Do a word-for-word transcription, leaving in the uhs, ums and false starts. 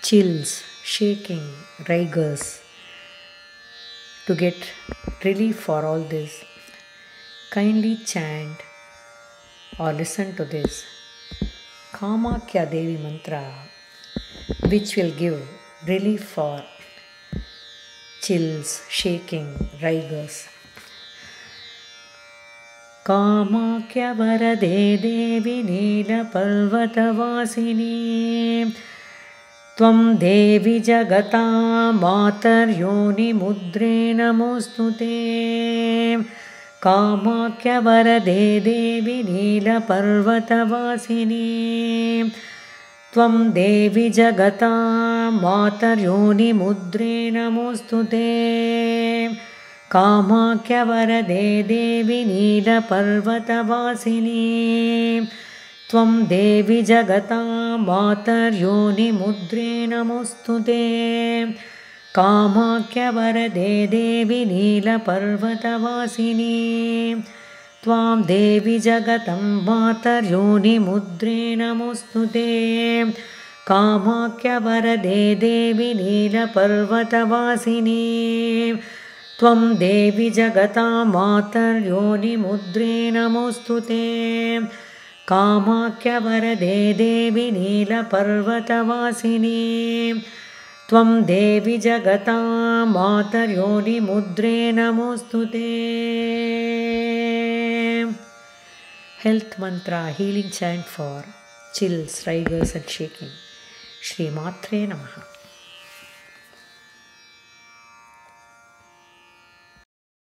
chills, shaking, rigors. To get relief for all this, kindly chant or listen to this Kamakhya Devi mantra, which will give relief for chills, shaking, rigors. Kamakhya Varade Devi Nilparvatvasini Twam Devi Jagatam Mataryonimudre Namostute. Kamakhya Varade Devi Nilparvatvasini Twam Devi Jagatam Mataryonimudre Namostute. Kamakhya Varade Devi Nilparvatvasini Twam Devi Jagatam Mataryonimudre Namostute. Kamakhya Varade Devi Nilparvatvasini Twam Devi Jagatam Mataryonimudre Namostute. Kamakhya Varade Devi Nilparvatvasini Twam Devi Jagatam Mataryonimudre Namostute. Kamakhya Varade Devi Nilparvatvasini Twam Devi Jagatam Mataryonimudre Namostute. Health mantra, healing chant for chills, rigors and shaking. Shri Matre Namaha.